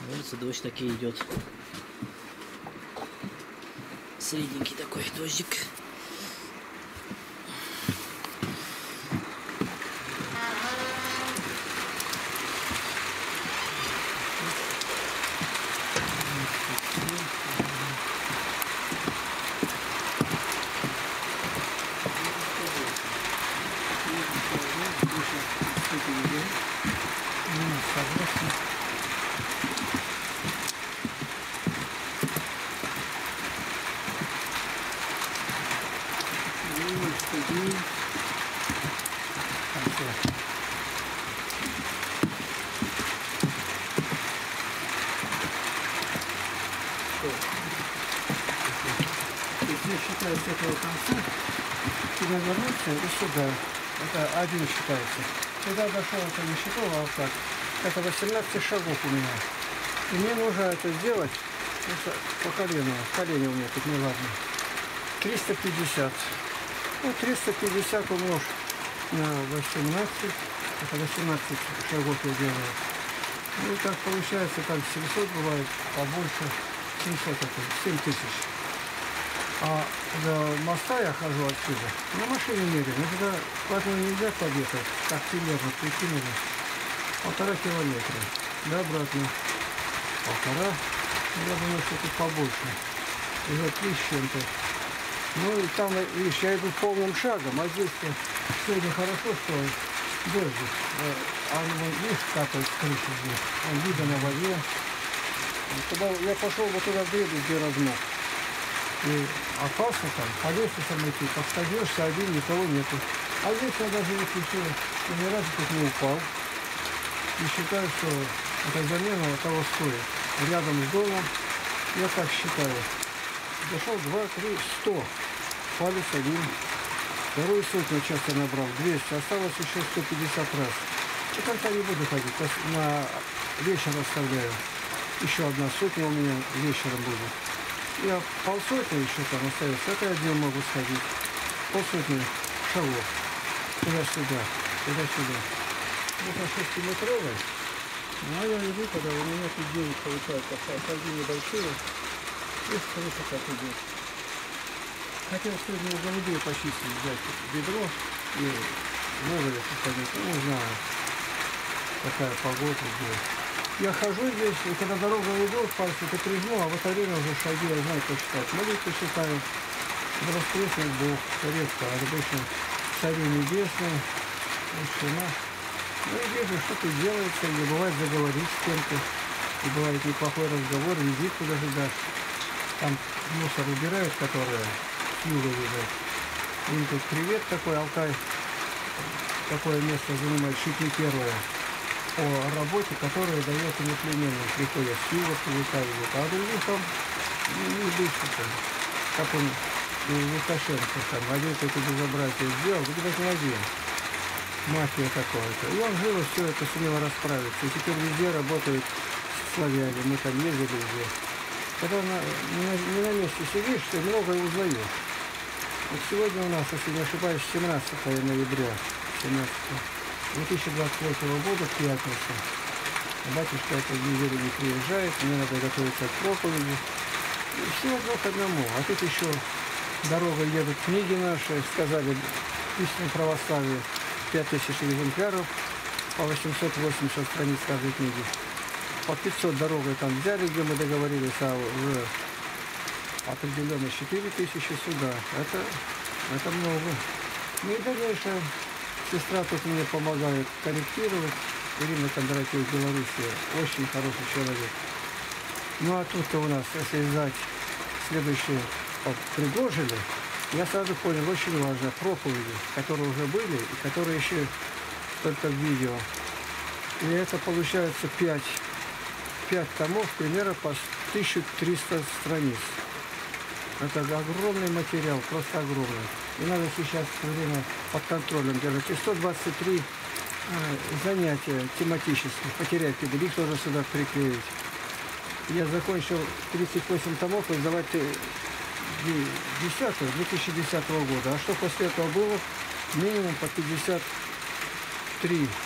улице дождь таки идет. Средненький такой дождик. Если я считаю с этого конца, сюда вернуться и сюда. Это один считается. Сюда дошел, это не считал, а вот так. Это 18 шагов у меня. И мне нужно это сделать по колену. Колени у меня тут не ладно. 350. Ну, 350 умножь на 18. Это 18 шагов я делаю. Ну, и так получается, там 700 бывает, побольше. 700 это 7000. А до моста я хожу отсюда. На машине меряю. Но туда хватно нельзя подъехать. Так примерно прикинули. 1,5 километра. Да, обратно. 1,5. Я думаю, что тут побольше. Уже 3 с чем-то. Ну и там, видишь, я иду полным шагом. А здесь сегодня хорошо, что дождик. А он, видишь, капает с крыши здесь. Он видно на воде. Когда я пошел вот туда в дреду, где размок. И опасно там, по лестницам идти, подстаешься один, никого нету. А здесь я даже если еще ни разу тут не упал. И считаю, что эта замена того стоит. Рядом с домом, я так считаю. Дошел 2, 3, 100. Палец один. Вторую сотню сейчас я набрал, 200. Осталось еще 150 раз. И как-то не буду ходить. На вечер оставляю. Еще одна сотня у меня вечером будет. Я полсотни еще там остается. Это я днем могу сходить. Полсотни шагов. Туда-сюда. Туда-сюда. Вот на 6-метровой. Ну, а я иду, когда у меня тут день получается. Шаги небольшие. И хорошо как идет. Хотел сегодня голубей почистить, взять ведро и вовремя посадить. Ну, не знаю, какая погода будет. Я хожу здесь, и когда дорога идет, пальцы ты прижму, а в это время уже шаги я знаю, как считать. Молитву считаю, воскресный Бог, редко, а обычно Цари Небесный, Мужчина. Ну и вижу, что тут делается, и бывает заговорить с кем-то, и бывает неплохой разговор, визитку даже дашь. Там мусор убирают, которые с юга видят. Им тут привет такой, Алтай, такое место занимает чуть не первое. О работе, которая дает иноплеменным. Приходят с юга, вытаивают, а других там не дышит. Как он, Лукашенко там, один это безобразие сделал, видать, не один. Мафия какая-то. И он живо все это сумел расправиться. И теперь везде работают славяне. Мы там ездили везде. Когда не на месте сидишь, ты многое узнаешь. Вот сегодня у нас, если не ошибаюсь, 17 ноября. 17 2028 года, пятница. Батюшка эту неделю не приезжает, мне надо готовиться к проповеди. И все одно к одному. А тут еще дорога едут книги наши, сказали, истинное православие, 5000 экземпляров, по 880 страниц каждой книги. По 500 дорогой там взяли, где мы договорились, а уже определенно 4000 сюда. Это много. Ну и дальнейшее. Сестра тут мне помогает корректировать. Ирина Кондратьева из Беларуси. Очень хороший человек. Ну а тут-то у нас, если знать следующее от Пригожина, я сразу понял, очень важно, проповеди, которые уже были и которые еще только в видео. И это получается 5 томов, примерно по 1300 страниц. Это огромный материал, просто огромный. И надо сейчас все время под контролем держать. И 123 занятия тематических, потерять педали, их тоже сюда приклеить. Я закончил 38 томов издавать 2010 года. А что после этого было? Минимум по 53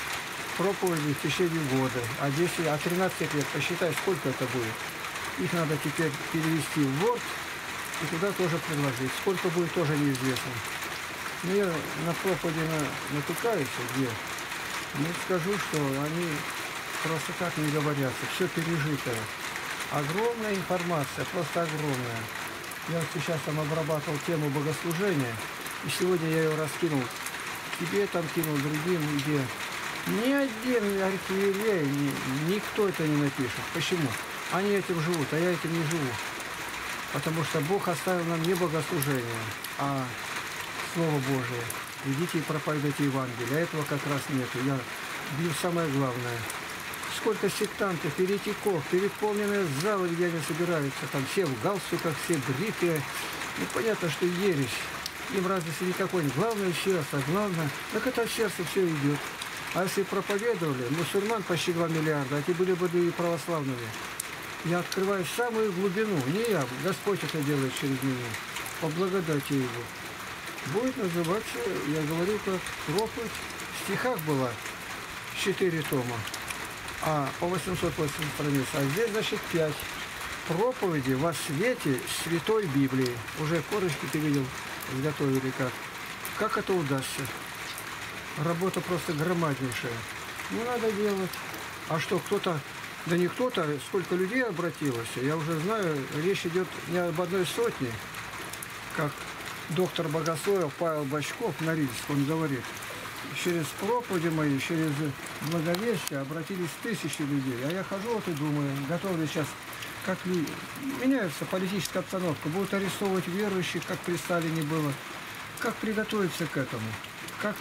проповеди в течение года. А 13 лет, посчитай, сколько это будет. Их надо теперь перевести в Word и туда тоже предложить. Сколько будет, тоже неизвестно. Но я на проповеди натыкаюсь, где не скажу, что они просто так не говорятся. Все пережитое. Огромная информация, просто огромная. Я вот сейчас там обрабатывал тему богослужения, и сегодня я ее раскинул. Тебе там кинул, другим, где ни один архиерей, никто это не напишет. Почему? Они этим живут, а я этим не живу. Потому что Бог оставил нам не богослужение, а Слово Божие. Идите и проповедуйте Евангелие. А этого как раз нету. Я бью самое главное. Сколько сектантов, еретиков, переполненные залы, где они собираются. Там все в галстуках, все бритые. Ну, понятно, что ересь. Им разницы никакой нет. Главное сердце, главное. Так это от сердца все идет. А если проповедовали, мусульман почти 2 миллиарда, а те были бы и православными. Я открываю самую глубину. Не я, Господь это делает через меня. По благодати Его. Будет называться, я говорю, как проповедь. В стихах была 4 тома, а по 880 страниц. А здесь, значит, 5. Проповеди во свете Святой Библии. Уже корочки ты видел, изготовили как. Как это удастся? Работа просто громаднейшая. Ну, надо делать. А что, кто-то, да не кто-то, сколько людей обратилось, я уже знаю, речь идет не об 1 сотне, как доктор богословия Павел Бочков, Норильск, он говорит, через проповеди мои, через благовестие обратились тысячи людей. А я хожу вот и думаю, готовы сейчас, как меняется политическая обстановка, будут арестовывать верующих, как при Сталине было. Как приготовиться к этому? Как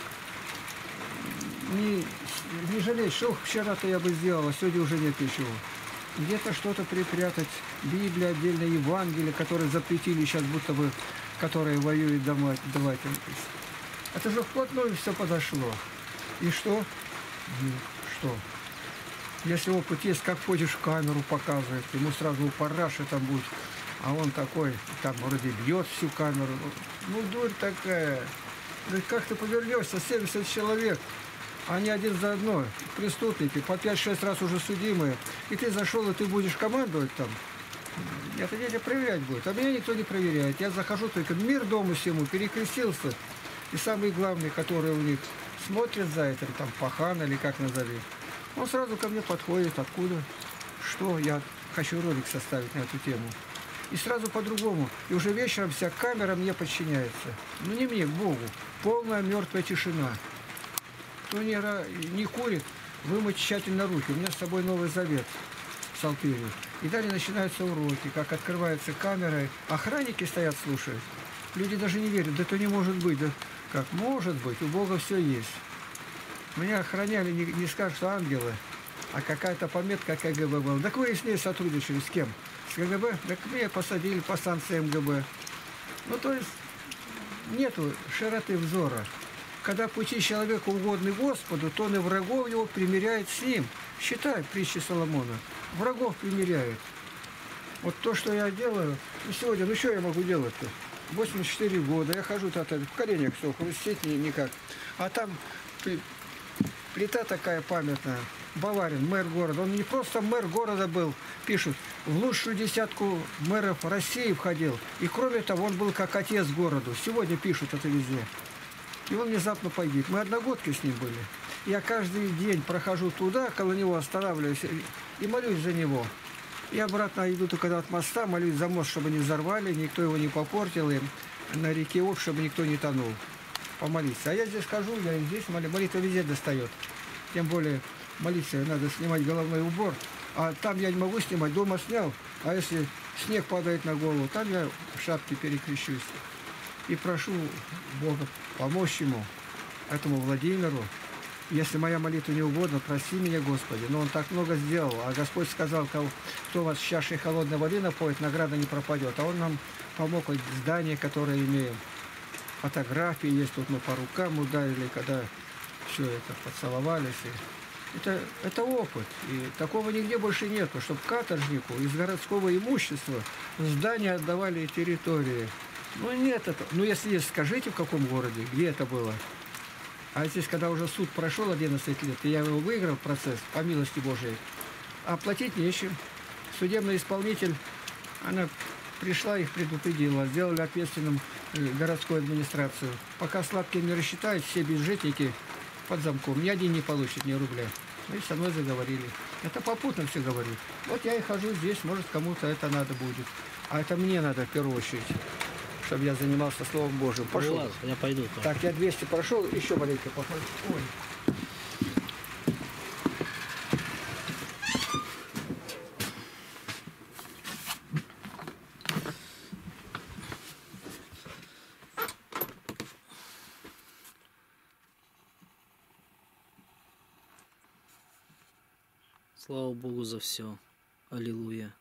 не жалеть, что вчера-то я бы сделал, а сегодня уже нет ничего. Где-то что-то припрятать, Библия, отдельно Евангелие, которые запретили сейчас, будто бы, которые воюют давать. Это же вплотную все подошло. И что? Что? Если опыт есть, как входишь в камеру, показывает, ему сразу параша там будет, а он такой, там вроде бьет всю камеру. Ну, дурь такая. Говорит, как ты повернешься, 70 человек, они один за одно, преступники, по 5-6 раз уже судимые, и ты зашел, и ты будешь командовать там. Это тебя проверять будет, а меня никто не проверяет. Я захожу только мир дому всему, перекрестился, и самый главный, который у них смотрит за этим, там, пахан или как назови, он сразу ко мне подходит, откуда, что, я хочу ролик составить на эту тему. И сразу по-другому. И уже вечером вся камера мне подчиняется. Ну не мне, к Богу. Полная мертвая тишина. Кто не курит, вымыть тщательно руки. У меня с собой Новый Завет в Псалтире. И далее начинаются уроки, как открывается камера. Охранники стоят, слушают. Люди даже не верят. Да это не может быть. Да как может быть? У Бога все есть. Меня охраняли, не скажут, что ангелы, а какая-то пометка КГБ была. Так вы с ней сотрудничали с кем? С КГБ? Так меня посадили по станции МГБ. Ну, то есть, нету широты взора. Когда пути человека угодны Господу, то он и врагов его примиряет с ним. Считай притчи Соломона. Врагов примиряет. Вот то, что я делаю, ну, сегодня, ну, что я могу делать-то? 84 года, я хожу в коленях все, хрустеть никак. А там плита такая памятная. Баварин, мэр города. Он не просто мэр города был, пишут, в лучшую десятку мэров России входил. И кроме того, он был как отец городу. Сегодня пишут это везде. И он внезапно погиб. Мы одногодки с ним были. Я каждый день прохожу туда, около него останавливаюсь и молюсь за него. И обратно иду только от моста, молюсь за мост, чтобы не взорвали, никто его не попортил, и на реке Обь, чтобы никто не тонул. Помолиться. А я здесь хожу, я здесь молитва везде достает. Тем более молиться надо снимать головной убор. А там я не могу снимать, дома снял. А если снег падает на голову, там я в шапке перекрещусь. И прошу Бога помочь ему, этому Владимиру. Если моя молитва не угодна, прости меня, Господи. Но он так много сделал. А Господь сказал, кто вас с чашей холодной воды напоит, награда не пропадет. А он нам помог вот здание, которое имеем. Фотографии есть, тут мы по рукам ударили, когда все это поцеловались. Это опыт. И такого нигде больше нету, чтобы каторжнику из городского имущества здания отдавали территории. Ну нет этого. Ну если есть, скажите, в каком городе, где это было. А здесь, когда уже суд прошел 11 лет, и я его выиграл, процесс, по милости Божией, а платить нечем. Судебный исполнитель, она пришла, их предупредила, сделали ответственным городскую администрацию. Пока сладкие не рассчитают, все бюджетники под замком. Ни один не получит ни рубля. Ну и со мной заговорили. Это попутно все говорю. Вот я и хожу здесь, может, кому-то это надо будет. А это мне надо в первую очередь, чтобы я занимался Словом Божьим. Пошел. Ну, ладно, я пойду. Так, я 200 прошел, еще маленько похожу. Ой. Слава Богу за все. Аллилуйя.